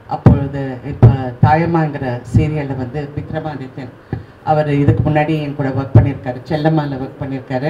அப்பொழுது இப்போ தாயம்மாங்கிற சீரியலில் வந்து விக்ரமாதித்யன் அவர் இதுக்கு முன்னாடி என் கூட ஒர்க் பண்ணியிருக்காரு, செல்லம்மாவில் ஒர்க் பண்ணியிருக்காரு.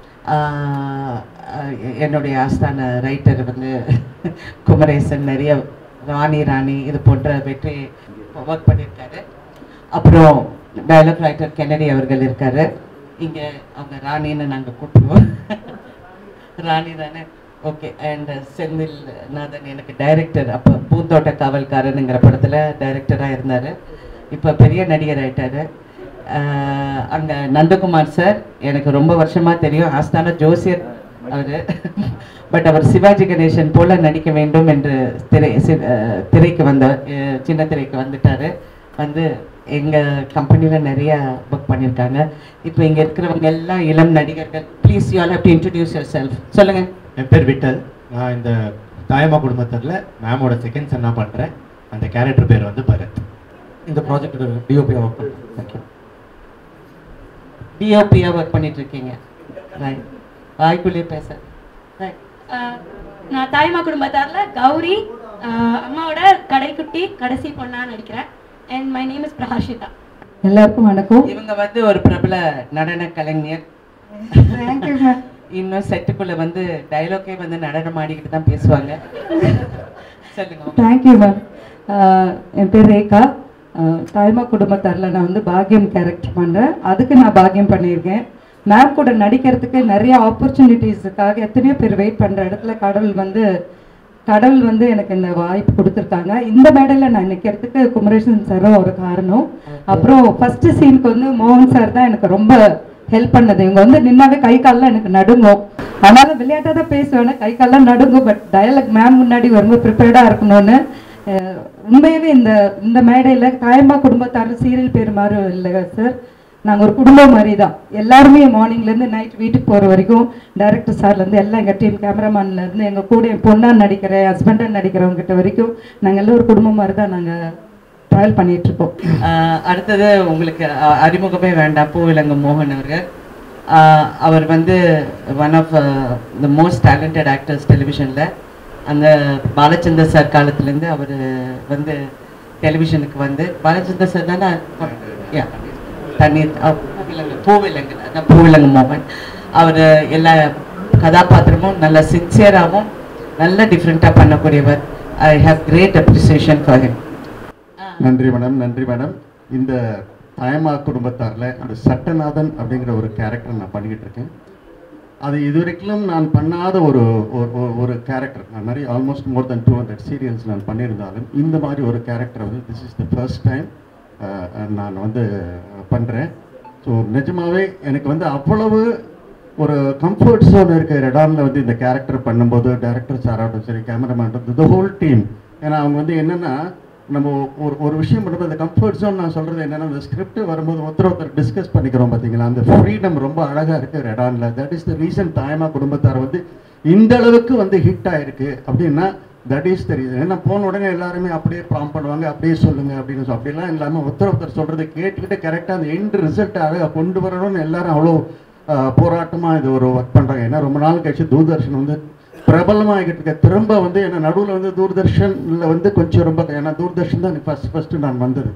என்னுடைய ஆஸ்தான ரைட்டர் வந்து குமரேசன், நிறைய ராணி இது போன்ற வெற்றி ஒர்க் பண்ணியிருக்காரு. அப்புறம் டயலாக் ரைட்டர் கென்னடி அவர்கள் இருக்காரு. இங்கே அவங்க ராணின்னு நாங்கள் கூப்பிடுவோம். ராணி தானே? ஓகே. அண்ட் செந்தில் நாதன் எனக்கு டைரக்டர், அப்போ பூந்தோட்ட காவல்காரனுங்கிற படத்தில் டைரக்டராக இருந்தார். இப்போ பெரிய நடிகர் ஆகிட்டார். அங்கே நந்தகுமார் சார் எனக்கு ரொம்ப வருஷமாக தெரியும், ஆஸ்தான ஜோசியர் அவர். பட் அவர் சிவாஜி கணேசன் போல் நடிக்க வேண்டும் என்று திரைக்கு சின்ன திரைக்கு வந்துட்டார். வந்து எங்கள் கம்பெனியில் நிறைய ஒர்க் பண்ணியிருக்காங்க. இப்போ இங்கே இருக்கிறவங்க எல்லாம் இளம் நடிகர்கள். Please you all have to introduce yourself. சொல்லுங்கள். என் பேர் விட்டல். நான் இந்த தாயம்மா குடும்பத்தில் மேமோட செகண்ட் சன்னா பண்ணுறேன். அந்த கேரக்டர் பேர் வந்து பரத். இந்த ப்ராஜெக்ட் டிஓபியாக ஒர்க் பண்ணுறேன். தேங்க்யூ. டிஓபியாக ஒர்க் பண்ணிட்டுருக்கீங்க. ரைட். வாய்க்குள்ளேயே பேச. ரைட். நான் தாயம்மா குடும்பத்தாரில் கௌரி, அம்மாவோட கடைக்குட்டி, கடைசி பொண்ணாக நடிக்கிறேன். And my name is Praharshitha. எல்லாருக்கும் வணக்கம். இவங்க வந்து ஒரு பிரபல நடன கலைஞர். இன்னும் செட்டுக்குள்ள வந்து டைலாக்கே வந்து நடனம் ஆடிக்கிட்டு தான் பேசுவாங்க. சொல்லுங்க. Thank you ma'am. என் பேர் ரேகா. தாய்மா குடும்பத்தாரில் நான் வந்து பாக்யம் கேரக்டர் பண்ணுறேன். அதுக்கு நான் பாக்யம் பண்ணியிருக்கேன். மேம் கூட நடிக்கிறதுக்கு நிறைய ஆப்பர்ச்சுனிட்டிஸுக்காக எத்தனையோ பேர் வெயிட் பண்ணுற இடத்துல கடவுள் வந்து எனக்கு இந்த வாய்ப்பு கொடுத்துருக்காங்க. இந்த மேடையில் நான் நிற்கிறதுக்கு குமரேசன் சாரும் ஒரு காரணம். அப்புறம் ஃபர்ஸ்ட் சீனுக்கு வந்து மோகன் சார் தான் எனக்கு ரொம்ப ஹெல்ப் பண்ணது. இவங்க வந்து நின்னாவே கை காலெலாம் எனக்கு நடுங்கும். அதனால விளையாட்டாக தான் பேசுவேன்னா கை காலெலாம் நடுங்கும். பட் டயலாக் மேம் முன்னாடி ரொம்ப ப்ரிப்பேர்டாக இருக்கணும்னு. உண்மையாகவே இந்த மேடையில் தாயம்மா குடும்பத்தார் சீரியல் பேர் மாதிரி இல்லை சார். நாங்கள் ஒரு குடும்பம் மாதிரி தான். எல்லாருமே மார்னிங்லேருந்து நைட் வீட்டுக்கு போகிற வரைக்கும் டைரக்டர் சார்லேருந்து எல்லாம் எங்கள் டீம், கேமராமேன்லேருந்து எங்கள் கூட என் பொண்ணாக நடிக்கிற, ஹஸ்பண்டாக நடிக்கிறவங்ககிட்ட வரைக்கும் நாங்கள் எல்லாம் ஒரு குடும்பம் மாதிரி தான் நாங்கள் ட்ராவல் பண்ணிகிட்ருக்கோம். அடுத்தது உங்களுக்கு அறிமுகமே வேண்டாம், பூவிலங்கு மோகன் அவர்கள். அவர் வந்து one of the most talented actors டெலிவிஷனில். அந்த பாலச்சந்தர் சார் காலத்துலேருந்து அவர் வந்து டெலிவிஷனுக்கு வந்து பாலச்சந்தர் சார் தானே தண்ணீர் பூவிலங்கு மோகன். அவர் எல்லா கதாபாத்திரமும் நல்ல சின்சியராகவும் நல்ல டிஃப்ரெண்ட்டாக பண்ணக்கூடியவர். I have great appreciation for him. நன்றி மேடம். நன்றி மேடம். இந்த தாயம்மா குடும்பத்தாரில் அந்த சட்டநாதன் அப்படிங்கிற ஒரு கேரக்டர் நான் பண்ணிக்கிட்டு இருக்கேன். அது இதுவரைக்கும் நான் பண்ணாத ஒரு கேரக்டர். நான் நிறைய ஆல்மோஸ்ட் மோர் தென் 200 சீரியல்ஸ் நான் பண்ணியிருந்தாலும் இந்த மாதிரி ஒரு கேரக்டர் வந்து this is the first time நான் வந்து பண்ணுறேன். ஸோ நிஜமாகவே எனக்கு வந்து அவ்வளவு ஒரு கம்ஃபர்ட் ஜோன் இருக்கிற இடம்ல வந்து இந்த கேரக்டர் பண்ணும்போது டைரக்டர் சாராகட்டும் சரி, கேமராமேன், த ஹோல் டீம். ஏன்னா அவங்க வந்து என்னென்னா நம்ம ஒரு விஷயம் பண்ணும்போது அந்த கம்ஃபர்ட் ஜோன் நான் சொல்கிறது என்னென்னா இந்த ஸ்கிரிப்ட் வரும்போது ஒருத்தர் டிஸ்கஸ் பண்ணிக்கிறோம் பார்த்தீங்களா, அந்த ஃப்ரீடம் ரொம்ப அழகாக இருக்கிற இடம்ல. That is the reason Thayamma குடும்பத்தார் வந்து இந்த அளவுக்கு வந்து ஹிட் ஆகிருக்கு அப்படின்னா தட் இஸ் த ரீசன். ஏன்னா போன உடனே எல்லாருமே அப்படியே ப்ராம் பண்ணுவாங்க, அப்படியே சொல்லுங்கள் அப்படின்னு அப்படிலாம் இல்லாமல் ஒருத்தர் சொல்கிறது கேட்டுக்கிட்டு கரெக்டாக அந்த எண்ட் ரிசல்ட்டாக கொண்டு வரணும்னு எல்லாரும் அவ்வளோ போராட்டமாக இது ஒரு ஒர்க் பண்ணுறாங்க. ஏன்னா ரொம்ப நாள் கழிச்சு தூர்தர்ஷன் வந்து பிரபலமாகிட்டு இருக்க. திரும்ப வந்து என்ன நடுவில் வந்து தூர்தர்ஷனில் வந்து கொஞ்சம் ரொம்ப, ஏன்னா தூர்தர்ஷன் தான் ஃபஸ்ட்டு நான் வந்தது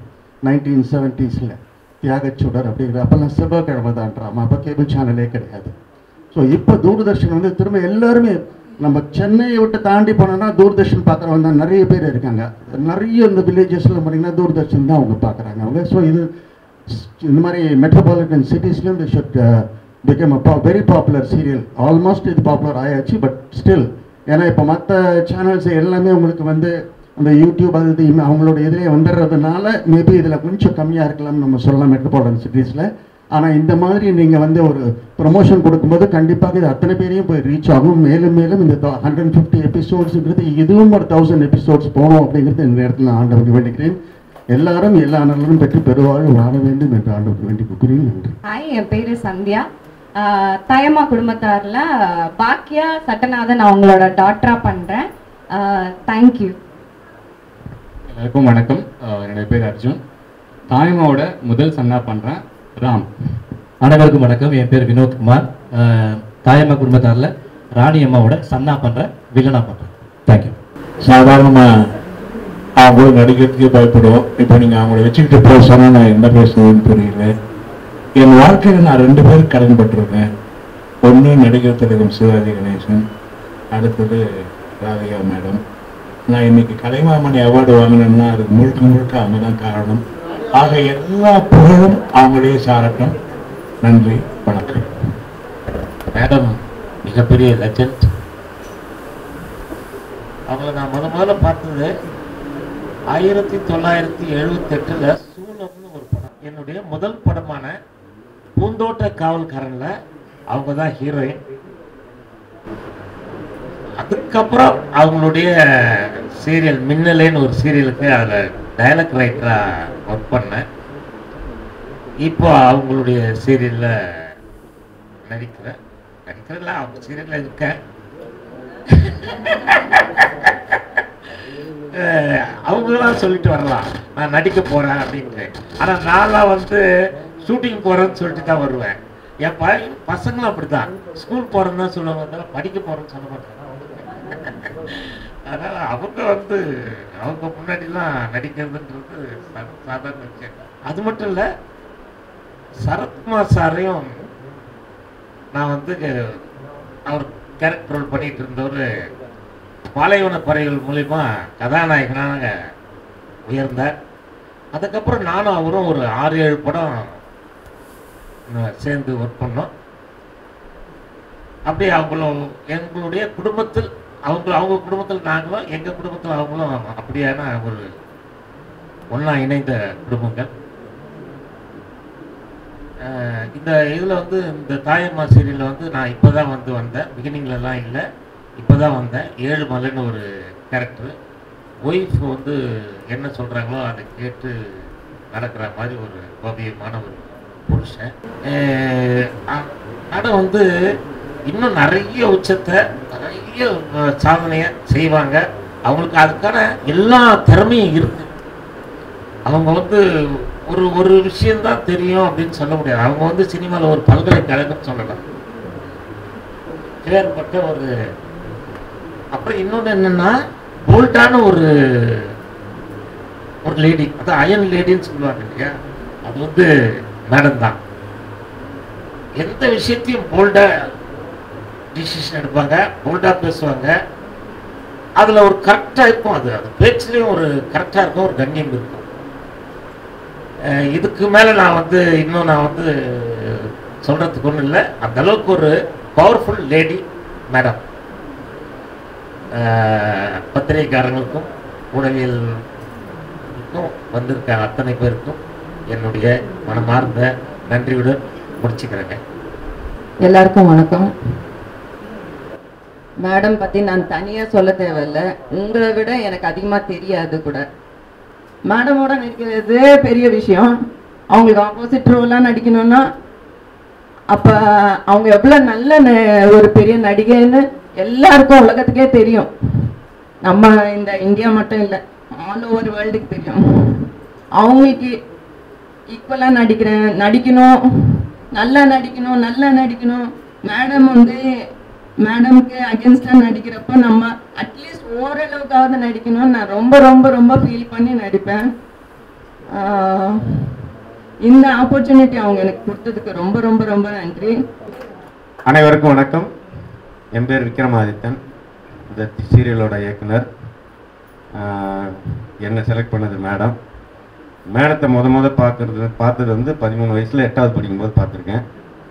1970s தியாகச்சுடர் அப்படிங்கிற. அப்போல்லாம் செவ்வாய்க்கிழமை தான் ட்ராமா, அப்போ கேபிள் சேனலே கிடையாது. ஸோ இப்போ தூர்தர்ஷன் வந்து திரும்ப எல்லாருமே நம்ம சென்னையை விட்டு தாண்டி போனோம்னா தூர்தர்ஷன் பார்க்குறவங்க தான் நிறைய பேர் இருக்காங்க. நிறைய இந்த வில்லேஜஸில் பார்த்தீங்கன்னா தூர்தர்ஷன் தான் அவங்க பார்க்குறாங்க அவங்க. ஸோ இது இந்த மாதிரி மெட்ரோபாலிட்டன் சிட்டிஸ்லேயும் the should become a very popular serial. Almost இது பாப்புலர் ஆயாச்சு. பட் ஸ்டில் ஏன்னா இப்போ மற்ற சேனல்ஸ் எல்லாமே உங்களுக்கு வந்து அந்த யூடியூப் அது அவங்களோட இதிலே வந்துடுறதுனால மேபி இதில் கொஞ்சம் கம்மியாக இருக்கலாம்னு நம்ம சொல்லலாம் மெட்ரோபாலிட்டன் சிட்டிஸில். ஆனால் இந்த மாதிரி நீங்கள் வந்து ஒரு ப்ரொமோஷன் கொடுக்கும்போது கண்டிப்பாக இது அத்தனை பேரையும் போய் ரீச் ஆகும். மேலும் மேலும் இந்த 150 எபிசோட்ஸுங்கிறது இதுவும் ஒரு 1000 எபிசோட்ஸ் போகணும் அப்படிங்கிறது இந்த நேரத்தில் ஆண்டவருக்கு வேண்டிக்கிறேன். எல்லாரும் எல்லா நலனும் பெற்று பெருவாழ்வு வாழ வேண்டும் என்று ஆண்டவருக்கு வேண்டி கூறுகிறேன். நன்றி. ஹாய், என் பேர் சந்தியா. தாயம்மா குடும்பத்தாரில் பாக்கியா சட்டநாதன் அவங்களோட டாக்டராக பண்ணுறேன். தேங்க்யூ. எல்லாருக்கும் வணக்கம். என்னுடைய பேர் அர்ஜுன். தாயம்மாவோட முதல் சன்னா பண்ணுறேன் ராம். அனைவருக்கும் வணக்கம். என் பேர் வினோத்குமார். தாயம்மா குடும்பத்தாரில் ராணி அம்மாவோட சன்னா பண்ணுறேன், வில்லனா பண்ணுறேன். தேங்க்யூ. சாதாரணமாக அவங்க கூட நடிக்கிறதுக்கே பயப்படுவோம். இப்போ நீங்கள் அவங்கள வச்சுக்கிட்டு பேசுனா நான் என்ன பேசுவேன்னு தெரியல. என் வாழ்க்கையில் நான் 2 பேருக்கு கடன்பட்டிருக்கேன். ஒன்று நடிகர் திலகம் சிவாஜி கணேசன், அடுத்தது ராதிகா மேடம். நான் இன்னைக்கு கலைமாமணி அவார்டு வாங்கினேன்னா அதுக்கு முழுக்க அவங்க தான் காரணம். ஆக எல்லா புகழும் அவங்களே சாரட்டும். நன்றி, வணக்கம். மேடம் மிகப்பெரிய லெஜண்ட். அவங்கள நான் முதல்ல பார்த்தது 1978 சூலம்னு ஒரு படம். என்னுடைய முதல் படமான பூந்தோட்ட காவல்காரன்ல அவங்க தான் ஹீரோயின். அதுக்கப்புறம் அவங்களுடைய சீரியல் மின்னலேன்னு ஒரு சீரியலுக்கு அதில் டயலாக் ரைட்டராக ஒர்க் பண்ணேன். இப்போ அவங்களுடைய சீரியலில் நடிக்கிறேன்ல அவங்க சீரியலில் இருக்கேன். அவங்களாம் சொல்லிட்டு வரலாம் நான் நடிக்க போகிறேன் அப்படின்ட்டு. ஆனால் நான்லாம் வந்து ஷூட்டிங் போகிறேன்னு சொல்லிட்டு தான் வருவேன். என் பசங்களும் அப்படித்தான் ஸ்கூல் போகிறேன்னு தான் சொல்லுவாங்க, படிக்க போகிறேன்னு சொல்ல மாட்டாங்க. அதனால் அவங்க வந்து அவங்க முன்னாடிலாம் நடிக்கிறதுன்றது சாதாரண விஷயம். அது மட்டும் இல்லை, சரத்குமார் சாரையும் நான் வந்து அவர் கேரக்டர் ரோல் பண்ணிட்டு இருந்தவர் பாலைவன பறவைகள் மூலிமா கதாநாயகனாக உயர்ந்தார். அதுக்கப்புறம் நானும் அவரும் ஒரு 6-7 படம் சேர்ந்து ஒர்க் பண்ணோம். அப்படியே எங்களுடைய குடும்பத்தில் அவங்க குடும்பத்தில் நாங்களும், எங்கள் குடும்பத்தில் அவங்களும் அப்படியான ஒரு ஒன்றா இணைந்த குடும்பங்கள். இந்த இதில் வந்து இந்த தாயம்மா சீரியலில் வந்து நான் இப்போ தான் வந்தேன். பிகினிங்லலாம் இல்லை, இப்போ தான் வந்தேன். 7 மலைன்னு ஒரு கேரக்டர். ஒய்ஃப் வந்து என்ன சொல்கிறாங்களோ அதை கேட்டு நடக்கிற மாதிரி ஒரு பவியமான ஒரு புருஷன். ஆனால் வந்து இன்னும் நிறைய உச்சத்தை நிறைய சாதனையை செய்வாங்க. அவங்களுக்கு அதுக்கான எல்லா திறமையும் இருக்கு. அவங்க வந்து ஒரு விஷயம்தான் தெரியும் அப்படின்னு சொல்ல முடியாது. அவங்க வந்து சினிமாவில் ஒரு பல்கலைக்கழகம் சொல்லலாம், ஏற்பட்ட ஒரு. அப்புறம் இன்னொன்று என்னன்னா, போல்டான ஒரு லேடி, அது அயன் லேடின்னு சொல்லுவாங்க இல்லையா, அது வந்து மேடம் தான். எந்த விஷயத்தையும் போல்டா டிசிஷன் எடுப்பாங்க, போல்டா பேசுவாங்க. அதில் ஒரு கரெக்டாக இருக்கும், அது பேச்சுலேயும் ஒரு கரெக்டாக இருக்கும், ஒரு கண்ணியம் இருக்கும். இதுக்கு மேலே நான் வந்து சொல்கிறதுக்கு ஒன்றும் இல்லை. அந்த அளவுக்கு ஒரு பவர்ஃபுல் லேடி மேடம். பத்திரிகைக்காரங்களுக்கும் உணவியலுக்கும் வந்திருக்க அத்தனை பேருக்கும் என்னுடைய மனமார்ந்த நன்றியுடன் முடிச்சுக்கிறேங்க. எல்லாருக்கும் வணக்கம். மேடம் பற்றி நான் தனியாக சொல்ல தேவையில்லை, உங்களை விட எனக்கு அதிகமாக தெரியாது கூட. மேடமோட நடிக்கிறது பெரிய விஷயம். அவங்களுக்கு ஆப்போசிட் ரோலாக நடிக்கணும்னா அப்போ அவங்க எவ்வளோ நல்ல ஒரு பெரிய நடிகைன்னு எல்லாருக்கும் உலகத்துக்கே தெரியும். நம்ம இந்த இந்தியா மட்டும் இல்லை, ஆல் ஓவர் வேர்ல்டுக்கு தெரியும். அவங்களுக்கு ஈக்குவலாக நடிக்கணும், நல்லா நடிக்கணும். மேடம் வந்து மேடமுக்கு அகேன்ஸ்டாக நடிக்கிறப்போ நம்ம அட்லீஸ்ட் ஓரளவுக்காவது நடிக்கணும்னு நான் ரொம்ப ரொம்ப ரொம்ப ஃபீல் பண்ணி நடிப்பேன். இந்த ஆப்பர்ச்சுனிட்டி அவங்க எனக்கு கொடுத்ததுக்கு ரொம்ப ரொம்ப ரொம்ப நன்றி. அனைவருக்கும் வணக்கம். என் பேர் விக்ரமாதித்தன், இந்த சீரியலோட இயக்குனர். என்னை செலக்ட் பண்ணது மேடம். மேடத்தை பார்த்தது வந்து 13 வயசில் 8வது படிக்கும்போது பார்த்துருக்கேன்.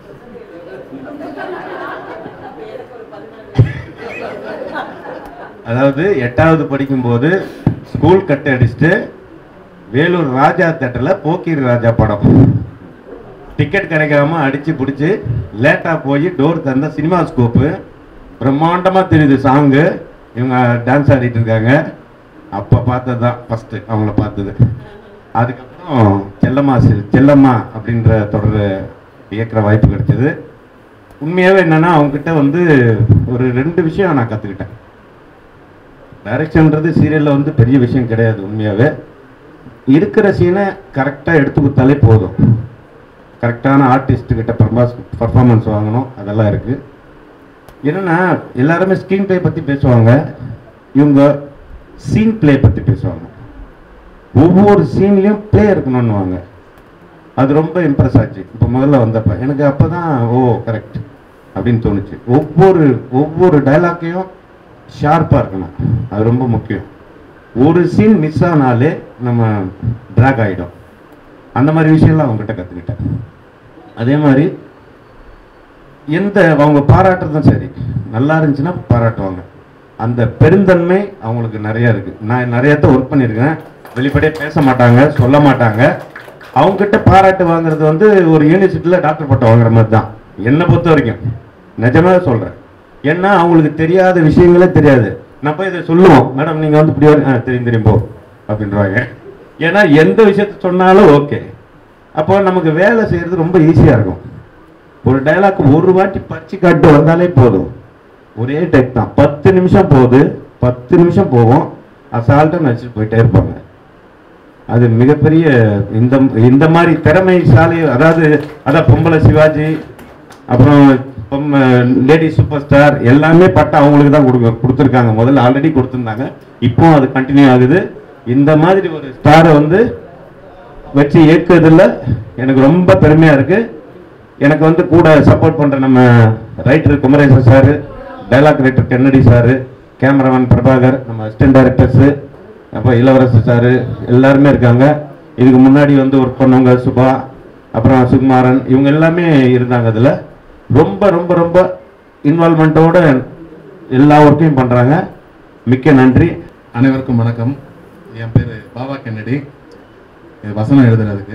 அதாவது 8வது படிக்கும்போது ஸ்கூல் கட்டை அடிச்சுட்டு வேலூர் ராஜா தேட்டரில் போக்கிரி ராஜா படம் டிக்கெட் கிடைக்காம அடித்து பிடிச்சி லேட்டாக போய் டோர் தந்த சினிமா ஸ்கோப்பு பிரம்மாண்டமாக தெரியுது, சாங்கு, இவங்க டான்ஸ் ஆடிட்டு இருக்காங்க. அப்போ பார்த்தது தான் ஃபஸ்ட்டு அவங்கள பார்த்தது. அதுக்கப்புறம் செல்லம்மா அப்படின்ற தொடர் இயக்கிற வாய்ப்பு கிடைச்சது. உண்மையாகவே என்னென்னா அவங்ககிட்ட வந்து ஒரு 2 விஷயம் நான் கற்றுக்கிட்டேன். டைரக்ஷன்றது சீரியலில் வந்து பெரிய விஷயம் கிடையாது. உண்மையாகவே இருக்கிற சீனை கரெக்டாக எடுத்து கொடுத்தாலே போதும். கரெக்டான ஆர்டிஸ்ட்டுக்கிட்ட பர்ஃபார்மன்ஸ் வாங்கணும், அதெல்லாம் இருக்குது. என்னென்னா எல்லாருமே ஸ்க்ரீன் ப்ளே பற்றி பேசுவாங்க, இவங்க சீன் ப்ளே பற்றி பேசுவாங்க. ஒவ்வொரு சீன்லேயும் ப்ளே இருக்கணும்னுவாங்க. அது ரொம்ப இம்ப்ரெஸ் ஆச்சு. இப்போ முதல்ல வந்தப்போ எனக்கு அப்போ தான் கரெக்ட் அப்படின்னு தோணுச்சு. ஒவ்வொரு டைலாக்கையும் ஷார்ப்பாக இருக்கணும், அது ரொம்ப முக்கியம். ஒரு சீன் மிஸ் ஆனாலே நம்ம ட்ராக் ஆகிடும். அந்த மாதிரி விஷயம்லாம் அவங்ககிட்ட கற்றுக்கிட்டேன். அதே மாதிரி அவங்க பாராட்டுறதும் சரி, நல்லா இருந்துச்சுன்னா பாராட்டுவாங்க. அந்த பெருந்தன்மை அவங்களுக்கு நிறைய இருக்குது. நான் நிறையத்த ஒர்க் பண்ணியிருக்கேன். வெளிப்படையாக பேச மாட்டாங்க, சொல்ல மாட்டாங்க. அவங்ககிட்ட பாராட்டு வாங்குறது வந்து ஒரு யூனிவர்சிட்டியில் டாக்டர் பட்டம் வாங்குற மாதிரி தான் என்னை பொறுத்த வரைக்கும். நிஜமாக சொல்கிறேன். ஏன்னா அவங்களுக்கு தெரியாத விஷயங்களே தெரியாது. நான் போய் இதை சொல்லுவோம், மேடம் நீங்கள் வந்து இப்படி தெரியும் போ அப்படின்றாங்க. ஏன்னா எந்த விஷயத்த சொன்னாலும் ஓகே. அப்போ நமக்கு வேலை செய்கிறது ரொம்ப ஈஸியாக இருக்கும். ஒரு டைலாக் ஒரு வாட்டி பறிச்சு காட்டு வந்தாலே போதும். ஒரே டெக் தான், 10 நிமிஷம் போகுது, 10 நிமிஷம் போகும், அசால்ட்டாக நினச்சிட்டு போயிட்டே இருப்பாங்க. அது மிகப்பெரிய இந்த மாதிரி திறமைசாலி, அதான் பொம்பளை சிவாஜி, அப்புறம் லேடி சூப்பர் ஸ்டார் எல்லாமே பட்ட அவங்களுக்கு தான் கொடுத்துருக்காங்க. முதல்ல ஆல்ரெடி கொடுத்துருந்தாங்க, இப்போ அது கண்டினியூ ஆகுது. இந்த மாதிரி ஒரு ஸ்டாரை வந்து வச்சு இயக்குறதுல எனக்கு ரொம்ப பெருமையாக இருக்குது. எனக்கு வந்து கூட சப்போர்ட் பண்ணுற நம்ம writer Kumaresan sir, dialogue writer Kennedy sir, cameraman Prabhakar, நம்ம அசிஸ்டன்ட் டைரக்டர்ஸு, அப்போ இளவரசர் சார் எல்லாருமே இருக்காங்க. இதுக்கு முன்னாடி வந்து ஒர்க் பண்ணவங்க சுபா, அப்புறம் சுகுமாரன், இவங்க எல்லாமே இருந்தாங்க. அதில் ரொம்ப ரொம்ப ரொம்ப இன்வால்மெண்ட்டோட எல்லா ஒர்க்கையும் பண்ணுறாங்க. மிக்க நன்றி. அனைவருக்கும் வணக்கம். என் பேர் பாபா கென்னடி. வசனம் எழுதுறதுக்கு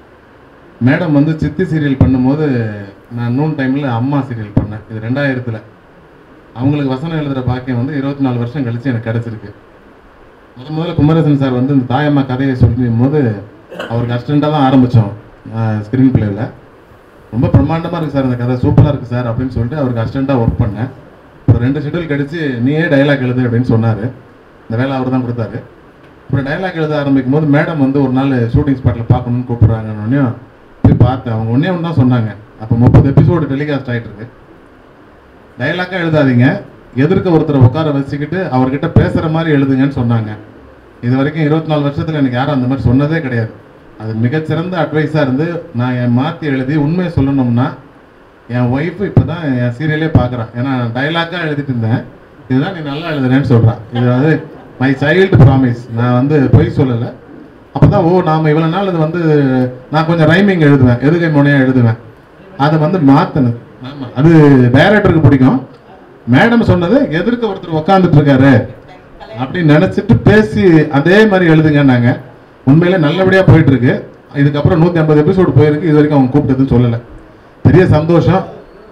மேடம் வந்து சித்தி சீரியல் பண்ணும்போது நான் நூன் டைமில் அம்மா சீரியல் பண்ணேன். இது 2000. அவங்களுக்கு வசனம் எழுதுகிற பாக்கியம் வந்து 24 வருஷம் கழித்து எனக்கு கிடச்சிருக்கு. முதல்ல குமரேசன் சார் வந்து இந்த தாயம்மா கதையை சொல்லும் போது அவருக்கு அசிஸ்டண்ட்டாக தான் ஆரம்பித்தோம். ஸ்க்ரீன் பிளேயில் ரொம்ப பிரம்மாண்டமாக இருக்குது சார், இந்த கதை சூப்பராக இருக்குது சார் அப்படின்னு சொல்லிட்டு அவருக்கு அசிஸ்டண்ட்டாக ஒர்க் பண்ணேன். ஒரு 2 ஷெட்யூல் கிடச்சி நீயே டைலாக் எழுது அப்படின்னு சொன்னார். இந்த வேலை அவர் தான் கொடுத்தாரு. அப்புறம் டைலாக் எழுத ஆரம்பிக்கும் போது மேடம் வந்து ஒரு நாள் ஷூட்டிங் ஸ்பாட்டில் பார்க்கணுன்னு கூப்பிட்றாங்கன்னு போய் பார்த்தேன். அவங்க ஒன்றே ஒன்று தான் சொன்னாங்க. அப்போ 30 எபிசோடு டெலிகாஸ்ட் ஆகிட்டு இருக்கு. டைலாக்காக எழுதாதீங்க, எதிர்க்க ஒருத்தரை உட்கார வச்சுக்கிட்டு அவர்கிட்ட பேசுகிற மாதிரி எழுதுங்கன்னு சொன்னாங்க. இது வரைக்கும் 24 வருஷத்தில் எனக்கு யாரும் அந்த மாதிரி சொன்னதே கிடையாது. அது மிகச்சிறந்த அட்வைஸாக இருந்து நான் என் மாற்றி எழுதி உண்மையை சொல்லணும்னா என் ஒய்ஃபு இப்போ தான் என் சீரியலே பார்க்குறான். ஏன்னா டைலாக்காக எழுதிட்டு இருந்தேன், இதுதான் நீ நல்லா எழுதுறேன்னு சொல்கிறான். இது வந்து மை சைல்டு ப்ராமிஸ், நான் வந்து பொய் சொல்லலை. அப்போ தான் நாம் இவ்வளோ நாள் இது வந்து நான் கொஞ்சம் ரைமிங் எழுதுவேன், எதுகை முனையாக எழுதுவேன், அதை வந்து மாற்றணும். ஆமாம், அது டைரக்டருக்கு பிடிக்கும். மேடம் சொன்னது எதிர்க்க ஒருத்தர் உக்காந்துட்டு இருக்காரு அப்படின்னு நினச்சிட்டு பேசி அதே மாதிரி எழுதுங்கன்னாங்க. உண்மையிலே நல்லபடியாக போயிட்டு இருக்கு. இதுக்கப்புறம் 150 எபிசோடு போயிருக்கு. இது வரைக்கும் அவங்க கூப்பிட்டதுன்னு சொல்லலை. பெரிய சந்தோஷம்.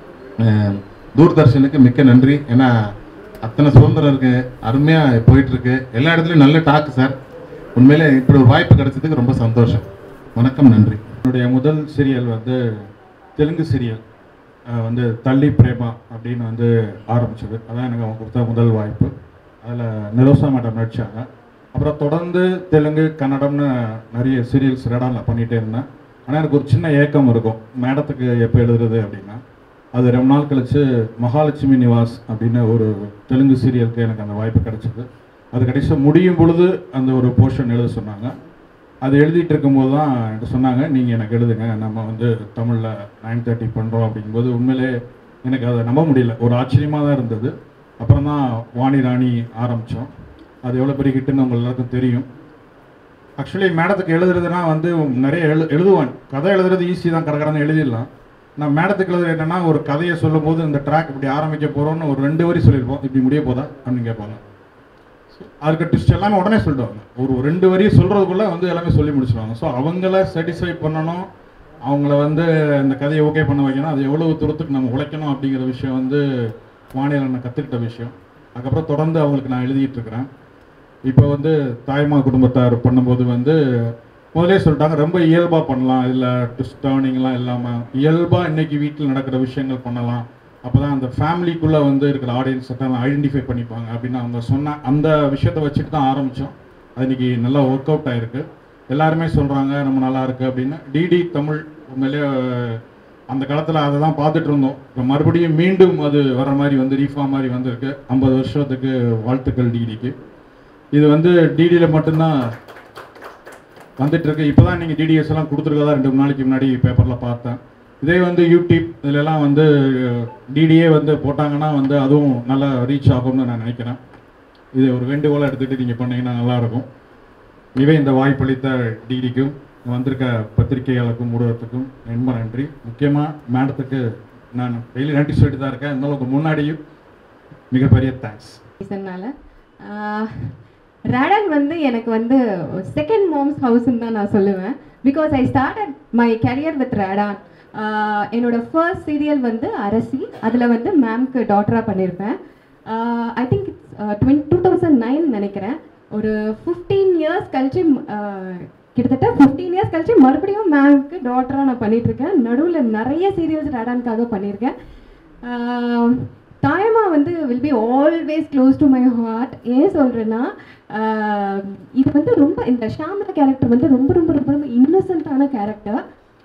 தூர்தர்ஷனுக்கு மிக்க நன்றி. ஏன்னா அத்தனை சுதந்திரம் இருக்கு, அருமையாக போயிட்டு இருக்கு. எல்லா இடத்துலையும் நல்ல டாக்கு சார். உண்மையிலே இப்படி ஒரு வாய்ப்பு கிடைச்சதுக்கு ரொம்ப சந்தோஷம். வணக்கம், நன்றி. என்னுடைய முதல் சீரியல் வந்து தெலுங்கு சீரியல் வந்து தள்ளி பிரேமா அப்படின்னு வந்து ஆரம்பிச்சது. அதான் எனக்கு அவங்க கொடுத்த முதல் வாய்ப்பு. அதில் நிரோசா மேடம் நடித்தாங்க. அப்புறம் தொடர்ந்து தெலுங்கு கன்னடம்னு நிறைய சீரியல்ஸ் ரெடானில் பண்ணிகிட்டே இருந்தேன். ஆனால் எனக்கு ஒரு சின்ன ஏக்கம் இருக்கும், மேடத்துக்கு எப்போ எழுதுறது அப்படின்னா. அது ரொம்ப நாள் கழித்து மகாலட்சுமி நிவாஸ் அப்படின்னு ஒரு தெலுங்கு சீரியலுக்கு எனக்கு அந்த வாய்ப்பு கிடச்சிது. அது கடைசியாக முடியும் பொழுது அந்த ஒரு போர்ஷன் எழுத சொன்னாங்க. அது எழுதிட்டு இருக்கும்போது தான் என்கிட்ட சொன்னாங்க, நீங்கள் எனக்கு எழுதுங்க, நம்ம வந்து தமிழில் 9:30 பண்ணுறோம் அப்படிங்கும்போது உண்மையிலே எனக்கு அதை நம்ப முடியல. ஒரு ஆச்சரியமாக தான் இருந்தது. அப்புறம் தான் வாணி ராணி ஆரம்பித்தோம். அது எவ்வளோ பெரிய ஹிட்டுன்னு உங்களுக்கு எல்லாருக்கும் தெரியும். ஆக்சுவலி மேடத்துக்கு எழுதுறதுனா வந்து நிறைய எழுதுவேன். கதை எழுதுறது ஈஸி தான், கடற்கடன்னு எழுதிடலாம். நான் மேடத்துக்கு எழுதுறது என்னென்னா, ஒரு கதையை சொல்லும் போது இந்த ட்ராக் இப்படி ஆரம்பிக்க போகிறோன்னு ஒரு 2 வரி சொல்லியிருப்போம், இப்படி முடிய போதா அப்படின்னு கேட்பாங்க. அதுக்கு ட்விஸ்ட் எல்லாமே உடனே சொல்லிடுவாங்க. ஒரு 2 வரி சொல்கிறதுக்குள்ளே வந்து எல்லாமே சொல்லி முடிச்சுடுவாங்க. ஸோ அவங்கள சாட்டிஸ்ஃபை பண்ணணும், அவங்கள வந்து இந்த கதையை ஓகே பண்ண வைக்கணும். அது எவ்வளோ தூரத்துக்கு நம்ம உழைக்கணும் அப்படிங்கிற விஷயம் வந்து வானிலை நான் கற்றுக்கிட்ட விஷயம். அதுக்கப்புறம் தொடர்ந்து அவங்களுக்கு நான் எழுதிட்டு இருக்கிறேன். இப்போ வந்து தாய்மா குடும்பத்தார் பண்ணும்போது வந்து முதலே சொல்லிட்டாங்க, ரொம்ப இயல்பாக பண்ணலாம், இதில் ட்விஸ்ட் டர்னிங்லாம் இல்லாமல் இயல்பாக இன்றைக்கி வீட்டில் நடக்கிற விஷயங்கள் பண்ணலாம். அப்போ தான் அந்த ஃபேமிலிக்குள்ளே வந்து இருக்கிற ஆடியன்ஸை தான் ஐடென்டிஃபை பண்ணிப்பாங்க அப்படின்னு அவங்க சொன்ன அந்த விஷயத்தை வச்சுட்டு தான் ஆரம்பித்தோம். அது இன்றைக்கி நல்லா ஒர்க் அவுட் ஆகிருக்கு. எல்லாருமே சொல்கிறாங்க நம்ம நல்லா இருக்குது அப்படின்னு. டிடி தமிழ் உண்மையிலே அந்த காலத்தில் அதை தான் பார்த்துட்டு இருந்தோம். இப்போ மறுபடியும் மீண்டும் அது வர மாதிரி வந்து ரீஃபார்ம் மாதிரி வந்திருக்கு. 50 வருஷத்துக்கு வாழ்த்துக்கள் டிடிக்கு. இது வந்து டிடியில் மட்டும்தான் வந்துட்டுருக்கு. இப்போ தான் நீங்கள் டிடிஎஸ் எல்லாம் கொடுத்துருக்கதா 2 நாளைக்கு முன்னாடி பேப்பரில் பார்த்தேன். இதே வந்து யூடியூப் இதிலெல்லாம் வந்து டிடிஏ வந்து போட்டாங்கன்னா வந்து அதுவும் நல்லா ரீச் ஆகும்னு நான் நினைக்கிறேன். இது ஒரு வேண்டுகோளாக எடுத்துகிட்டு நீங்கள் பண்ணிங்கன்னா நல்லாயிருக்கும். இவை இந்த வாய்ப்பளித்த டிடிக்கும் வந்திருக்க பத்திரிகையாளருக்கும் ஊடகத்துக்கும் ரொம்ப நன்றி. முக்கியமாக மேடத்துக்கு நான் டெய்லி நன்றி சொல்லிட்டு தான் இருக்கேன். இருந்தாலும் முன்னாடியும் மிகப்பெரிய தேங்க்ஸ். ரேடான் வந்து எனக்கு வந்து செகண்ட் மாம்ஸ் ஹவுஸ்ன்னு தான் நான் சொல்லுவேன். Because I started my career with Radaan. என்னோட ஃபர்ஸ்ட் சீரியல் வந்து அரசி. அதில் வந்து மேம்க்கு டாட்டராக பண்ணியிருப்பேன். ஐ திங்க் 2009 நினைக்கிறேன். ஒரு 15 இயர்ஸ் கழிச்சு, கிட்டத்தட்ட 15 இயர்ஸ் கழிச்சு மறுபடியும் மேம்க்கு டாட்டராக நான் பண்ணிகிட்ருக்கேன். நடுவில் நிறைய சீரியல்ஸ் ரேடானுக்காக பண்ணியிருக்கேன். தாயமா வந்து will be always close to my heart. ஏன் சொல்கிறேன்னா, இது வந்து ரொம்ப இந்த ஷாம்லா கேரக்டர் வந்து ரொம்ப ரொம்ப ரொம்ப ரொம்ப இன்னசென்ட்டான கேரக்டர்.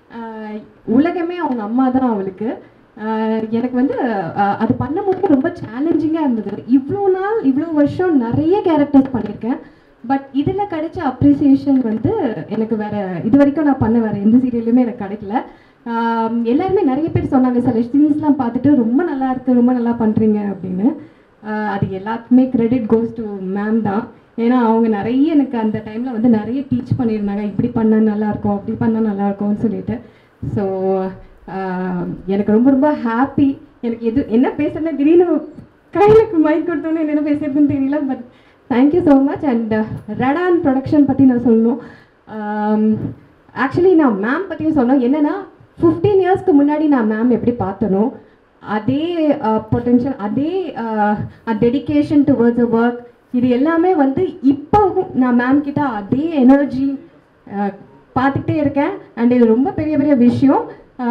உலகமே அவங்க அம்மா தான் அவளுக்கு. எனக்கு வந்து அது பண்ணும்போது ரொம்ப சேலஞ்சிங்காக இருந்தது. இவ்வளோ நாள் இவ்வளோ வருஷம் நிறைய கேரக்டர்ஸ் பண்ணியிருக்கேன். பட் இதில் கிடைச்ச அப்ரிசியேஷன் வந்து எனக்கு வேறு இது வரைக்கும் நான் பண்ண வேறு எந்த சீரியல்லையுமே எனக்கு கிடைக்கல. எல்லாருமே நிறைய பேர் சொன்னாங்க, சில சீன்ஸ்லாம் பார்த்துட்டு ரொம்ப நல்லா இருக்குது, ரொம்ப நல்லா பண்ணுறீங்க அப்படின்னு. அது எல்லாத்துக்குமே கிரெடிட் கோஸ் டு மேம் தான். ஏன்னா அவங்க நிறைய எனக்கு அந்த டைமில் வந்து நிறைய டீச் பண்ணியிருந்தாங்க. இப்படி பண்ணால் நல்லாயிருக்கும், அப்படி பண்ணால் நல்லாயிருக்கும்னு சொல்லிட்டு. ஸோ எனக்கு ரொம்ப ரொம்ப ஹாப்பி. எனக்கு என்ன பேசுறதுன்னு திடீர்னு கையிலுக்கு மைக் கொடுத்தோன்னே என்ன பேசுறதுன்னு தெரியல. But thank you so much. And Radaan production பற்றி நான் சொல்லணும். ஆக்சுவலி நான் மேம் பற்றியும் சொல்லணும். என்னென்னா 15 இயர்ஸ்க்கு முன்னாடி நான் மேம் எப்படி பார்த்தனோ அதே பொட்டென்ஷியல், அதே டெடிக்கேஷன் டுவர்ட்ஸ் அ ஒர்க், இது எல்லாமே வந்து இப்போவும் நான் மேம் கிட்ட அதே எனர்ஜி பார்த்துக்கிட்டே இருக்கேன். அண்ட் இது ரொம்ப பெரிய பெரிய விஷயம்.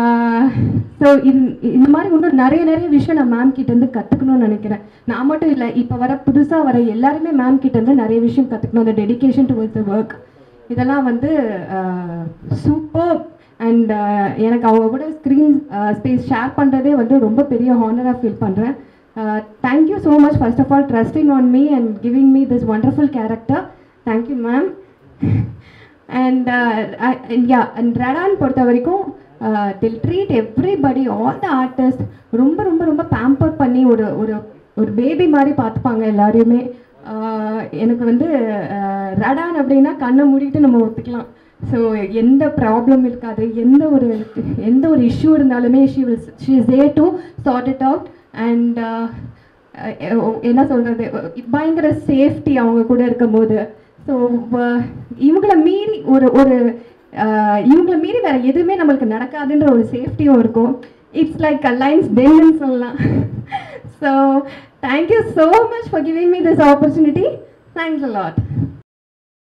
ஸோ இந்த மாதிரி இன்னும் நிறைய விஷயம் நான் மேம் கிட்டேருந்து கற்றுக்கணும்னு நினைக்கிறேன். நான் மட்டும் இல்லை, இப்போ புதுசாக வர எல்லாருமே மேம் கிட்டேருந்து நிறைய விஷயம் கற்றுக்கணும். அந்த டெடிக்கேஷன் டுவர்ட்ஸ் த ஒர்க் இதெல்லாம் வந்து சூப்பர். அண்ட் எனக்கு அவங்க கூட ஸ்க்ரீன் ஸ்பேஸ் ஷேர் பண்ணுறதே வந்து ரொம்ப பெரிய ஹானராக ஃபீல் பண்ணுறேன். Thank you so much first of all trusting on me and giving me this wonderful character. Thank you ma'am. And and Radaan பொறுத்த வரைக்கும் they'll treat everybody, all the artists ரொம்ப ரொம்ப ரொம்ப பேம்பர் பண்ணி ஒரு ஒரு ஒரு பேபி மாதிரி பார்த்துப்பாங்க எல்லாரையுமே. எனக்கு வந்து ரேடான் அப்படின்னா கண்ணை மூடிட்டு நம்ம ஒத்துக்கலாம். ஸோ எந்த ப்ராப்ளம் இருக்காது, எந்த ஒரு இஷ்யூ இருந்தாலுமே she is there to sort it out. And என்ன சொல்கிறது, பயங்கர சேஃப்டி அவங்க கூட இருக்கும்போது. ஸோ இவங்களை மீறி இவங்களை மீறி வேற எதுவுமே நம்மளுக்கு நடக்காதுன்ற ஒரு சேஃப்டியும் இருக்கும். இட்ஸ் லைக் அ லைன்ஸ் டெல்லுன்னு சொல்லலாம். So thank you so much for giving me this opportunity. Thanks a lot.